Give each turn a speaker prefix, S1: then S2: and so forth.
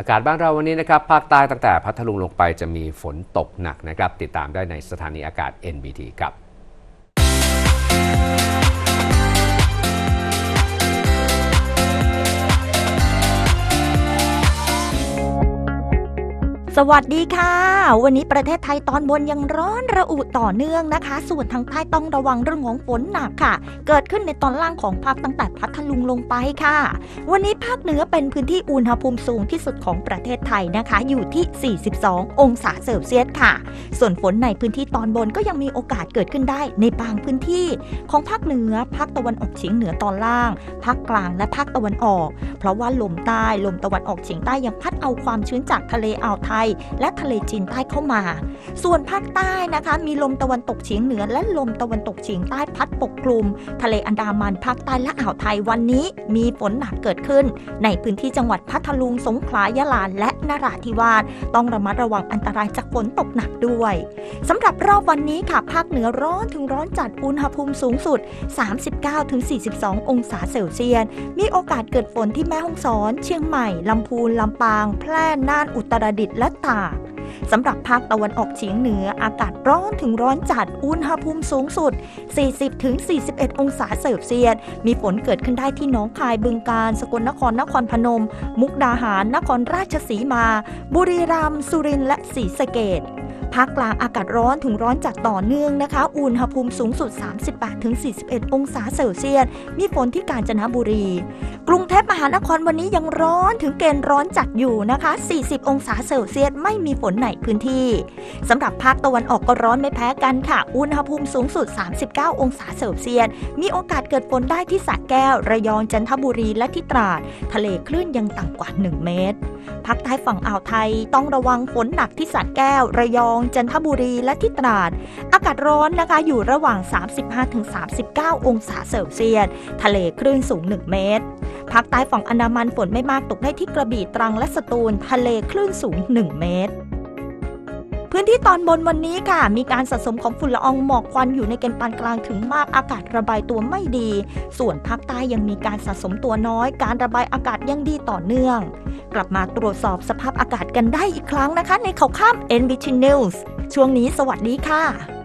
S1: อากาศบ้านเราวันนี้นะครับภาคใต้ตั้งแต่พัทลุงลงไปจะมีฝนตกหนักนะครับติดตามได้ในสถานีอากาศ NBT ครับ
S2: สวัสดีค่ะวันนี้ประเทศไทยตอนบนยังร้อนระอุต่อเนื่องนะคะส่วนทางใต้ต้องระวังเรื่องของฝนหนักค่ะเกิดขึ้นในตอนล่างของภาคตั้งแต่พัทลุงลงไปค่ะวันนี้ภาคเหนือเป็นพื้นที่อุณหภูมิสูงที่สุดของประเทศไทยนะคะอยู่ที่42องศาเซลเซียสค่ะส่วนฝนในพื้นที่ตอนบนก็ยังมีโอกาสเกิดขึ้นได้ในบางพื้นที่ของภาคเหนือภาคตะวันออกเฉียงเหนือตอนล่างภาคกลางและภาคตะวันออกเพราะว่าลมใต้ลมตะวันออกเฉียงใต้ยังพัดเอาความชื้นจากทะเลอ่าวไทยและทะเลจีนใต้เข้ามาส่วนภาคใต้นะคะมีลมตะวันตกเฉียงเหนือและลมตะวันตกเฉียงใต้พัดปกคลุมทะเลอันดามันภาคใต้และอ่าวไทยวันนี้มีฝนหนักเกิดขึ้นในพื้นที่จังหวัดพัทลุงสงขลายะลาและนราธิวาสต้องระมัดระวังอันตรายจากฝนตกหนักด้วยสำหรับรอบวันนี้ค่ะภาคเหนือร้อนถึงร้อนจัดอุณหภูมิสูงสุด 39-42 องศาเซลเซียสมีโอกาสเกิดฝนที่แม่ฮ่องสอนเชียงใหม่ลำพูนลำปางแพร่น่านอุตรดิตถ์และตากสำหรับภาคตะวันออกเฉียงเหนืออากาศร้อนถึงร้อนจัดอุณหภูมิสูงสุด 40-41 องศาเซลเซียสมีฝนเกิดขึ้นได้ที่หนองคายบึงกาฬสกลนครนครพนมมุกดาหารนครราชสีมาบุรีรัมย์สุรินทร์และศรีสะเกษภาคกลางอากาศร้อนถึงร้อนจัดต่อเนื่องนะคะอุณหภูมิสูงสุด 38-41 องศาเซลเซียสมีฝนที่กาญจนบุรีกรุงเทพมหานครวันนี้ยังร้อนถึงเกณฑ์ร้อนจัดอยู่นะคะ40 องศาเซลเซียสไม่มีฝนในพื้นที่สำหรับภาคตะวันออกก็ร้อนไม่แพ้กันค่ะอุณหภูมิสูงสุด39 องศาเซลเซียสมีโอกาสเกิดฝนได้ที่สระแก้วระยองจันทบุรีและที่ตราดทะเลคลื่นยังต่ำกว่า1เมตรภาคใต้ฝั่งอ่าวไทยต้องระวังฝนหนักที่สระแก้วระยองจันทบุรีและที่ตราดอากาศร้อนนะคะอยู่ระหว่าง 35-39 องศาเซลเซียสทะเลคลื่นสูง1เมตรภาคใต้ฝั่งอันดามันฝนไม่มากตกได้ที่กระบี่ตรังและสตูลทะเลคลื่นสูง1เมตรพื้นที่ตอนบนวันนี้ค่ะมีการสะสมของฝุ่นละอองหมอกควันอยู่ในเกณฑ์ปานกลางถึงมากอากาศระบายตัวไม่ดีส่วนภาคใต้ยังมีการสะสมตัวน้อยการระบายอากาศยังดีต่อเนื่องกลับมาตรวจสอบสภาพอากาศกันได้อีกครั้งนะคะในข่าวค่ำ NBT News ช่วงนี้สวัสดีค่ะ